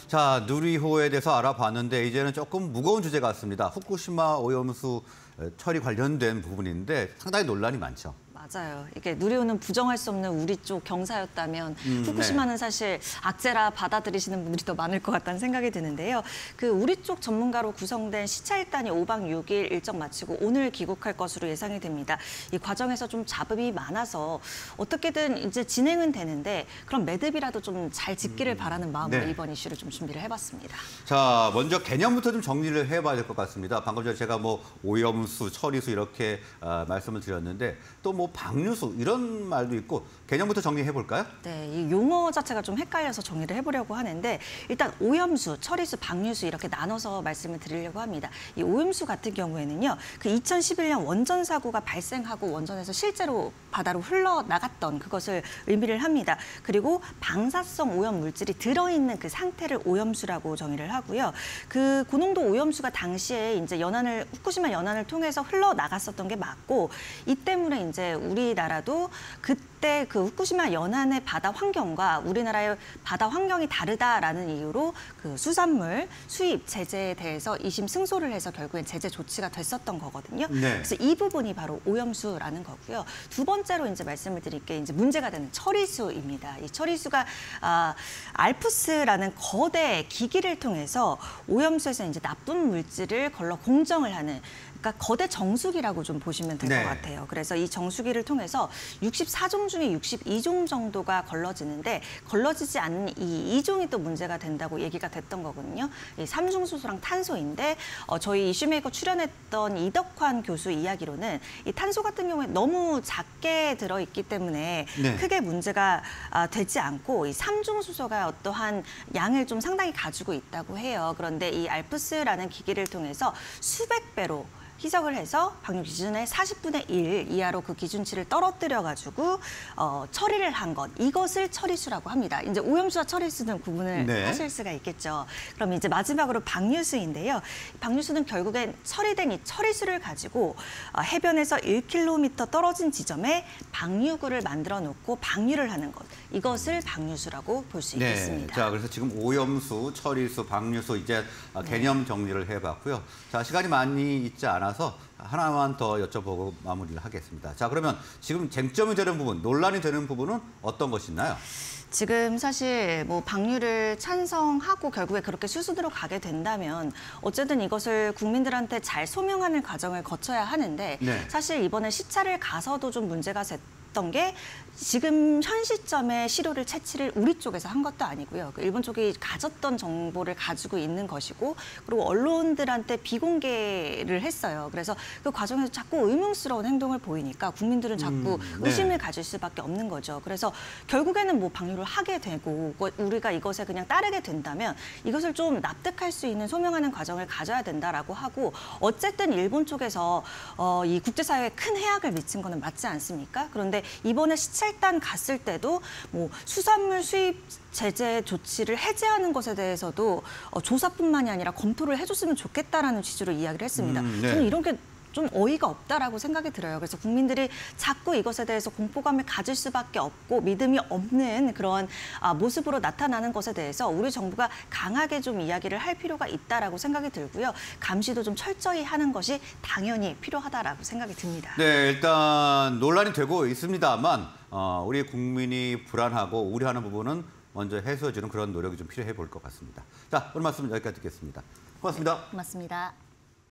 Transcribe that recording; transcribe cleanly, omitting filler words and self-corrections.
자, 누리호에 대해서 알아봤는데 이제는 조금 무거운 주제 같습니다. 후쿠시마 오염수 처리 관련된 부분인데 상당히 논란이 많죠. 맞아요. 이게 누리호는 부정할 수 없는 우리 쪽 경사였다면 후쿠시마는 사실 악재라 받아들이시는 분들이 더 많을 것 같다는 생각이 드는데요. 그 우리 쪽 전문가로 구성된 시찰단이 5박 6일 일정 마치고 오늘 귀국할 것으로 예상이 됩니다. 이 과정에서 좀 잡음이 많아서 어떻게든 이제 진행은 되는데 그럼 매듭이라도 좀 잘 짓기를 바라는 마음으로 이번 이슈를 좀 준비를 해봤습니다. 자, 먼저 개념부터 좀 정리를 해봐야 될 것 같습니다. 방금 전에 제가 뭐 오염수, 처리수 이렇게 말씀을 드렸는데 또 뭐 방류수 이런 말도 있고 개념부터 정리해 볼까요? 네, 이 용어 자체가 좀 헷갈려서 정리를 해보려고 하는데 일단 오염수, 처리수, 방류수 이렇게 나눠서 말씀을 드리려고 합니다. 이 오염수 같은 경우에는요, 그 2011년 원전 사고가 발생하고 원전에서 실제로 바다로 흘러나갔던 그것을 의미를 합니다. 그리고 방사성 오염 물질이 들어있는 그 상태를 오염수라고 정의를 하고요. 그 고농도 오염수가 당시에 이제 후쿠시마 연안을 통해서 흘러나갔었던 게 맞고 이 때문에 이제 우리나라도 그때 그 후쿠시마 연안의 바다 환경과 우리나라의 바다 환경이 다르다라는 이유로 그 수산물 수입 제재에 대해서 이심 승소를 해서 결국엔 제재 조치가 됐었던 거거든요. 그래서 이 부분이 바로 오염수라는 거고요. 두 번째로 이제 말씀을 드릴 게 이제 문제가 되는 처리수입니다. 이 처리수가 알프스라는 거대 기기를 통해서 오염수에서 이제 나쁜 물질을 걸러 공정을 하는 그러니까 거대 정수기라고 좀 보시면 될 것 같아요. 그래서 이 정수기를 통해서 64종 중에 62종 정도가 걸러지는데 걸러지지 않는 이 2종이 또 문제가 된다고 얘기가 됐던 거거든요. 이 삼중수소랑 탄소인데 저희 이슈메이커 출연했던 이덕환 교수 이야기로는 이 탄소 같은 경우에 너무 작게 들어있기 때문에 크게 문제가 되지 않고 이 삼중수소가 어떠한 양을 좀 상당히 가지고 있다고 해요. 그런데 이 알프스라는 기기를 통해서 수백 배로 희석을 해서 방류 기준의 40분의 1 이하로 그 기준치를 떨어뜨려가지고 처리를 한 것, 이것을 처리수라고 합니다. 이제 오염수와 처리수는 구분을 하실 수가 있겠죠. 그럼 이제 마지막으로 방류수인데요. 방류수는 결국엔 처리된 이 처리수를 가지고 해변에서 1km 떨어진 지점에 방류구를 만들어 놓고 방류를 하는 것, 이것을 방류수라고 볼 수 있겠습니다. 자, 그래서 지금 오염수, 처리수, 방류수 이제 개념 정리를 해봤고요. 자, 시간이 많이 있지 않아서 하나만 더 여쭤보고 마무리를 하겠습니다. 자, 그러면 지금 쟁점이 되는 부분, 논란이 되는 부분은 어떤 것이 있나요? 지금 사실 뭐 방류를 찬성하고 결국에 그렇게 수순으로 가게 된다면 어쨌든 이것을 국민들한테 잘 소명하는 과정을 거쳐야 하는데 사실 이번에 시찰을 가서도 좀 문제가 됐던 게 지금 현 시점에 시료를 채취를 우리 쪽에서 한 것도 아니고요. 그 일본 쪽이 가졌던 정보를 가지고 있는 것이고 그리고 언론들한테 비공개를 했어요. 그래서 그 과정에서 자꾸 의문스러운 행동을 보이니까 국민들은 자꾸 의심을 가질 수밖에 없는 거죠. 그래서 결국에는 뭐 방류를 하게 되고 우리가 이것에 그냥 따르게 된다면 이것을 좀 납득할 수 있는 소명하는 과정을 가져야 된다라고 하고 어쨌든 일본 쪽에서 이 국제사회에 큰 해악을 미친 거는 맞지 않습니까? 그런데 이번에 시찰단 갔을 때도 뭐 수산물 수입 제재 조치를 해제하는 것에 대해서도 조사뿐만이 아니라 검토를 해줬으면 좋겠다라는 취지로 이야기를 했습니다. 저는 이런 게 좀 어이가 없다라고 생각이 들어요. 그래서 국민들이 자꾸 이것에 대해서 공포감을 가질 수밖에 없고 믿음이 없는 그런 모습으로 나타나는 것에 대해서 우리 정부가 강하게 좀 이야기를 할 필요가 있다라고 생각이 들고요. 감시도 좀 철저히 하는 것이 당연히 필요하다라고 생각이 듭니다. 네, 일단 논란이 되고 있습니다만 우리 국민이 불안하고 우려하는 부분은 먼저 해소해주는 그런 노력이 좀 필요해 볼 것 같습니다. 자, 오늘 말씀 여기까지 듣겠습니다. 고맙습니다. 고맙습니다.